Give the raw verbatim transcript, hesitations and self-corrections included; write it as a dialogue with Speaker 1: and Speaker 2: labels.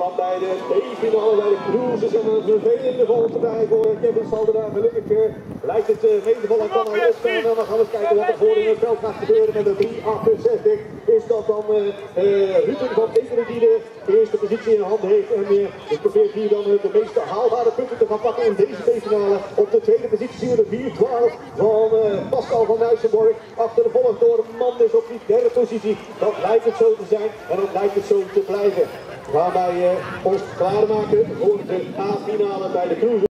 Speaker 1: Dan bij de B-finale bij de cruises en een vervelende volgpartij voor Kevin Salderaan. Gelukkig uh, lijkt het uh, mee te vallen, kan hij opstaan. En dan gaan we eens kijken wat er voor in het veld gaat gebeuren met de drie achtenzestig. Is dat dan uh, uh, Ruben van Ekeren die de eerste positie in de hand heeft. En uh, probeert hier dan uh, de meeste haalbare punten te gaan pakken in deze B-finale. Op de tweede positie zien we de vier twaalf van uh, Pascal van Nuysenborg. Achtervolgd door Manders op die derde positie. Dat lijkt het zo te zijn en dat lijkt het zo te blijven. Gaan wij uh, ons klaarmaken voor de A-finale bij de cruise.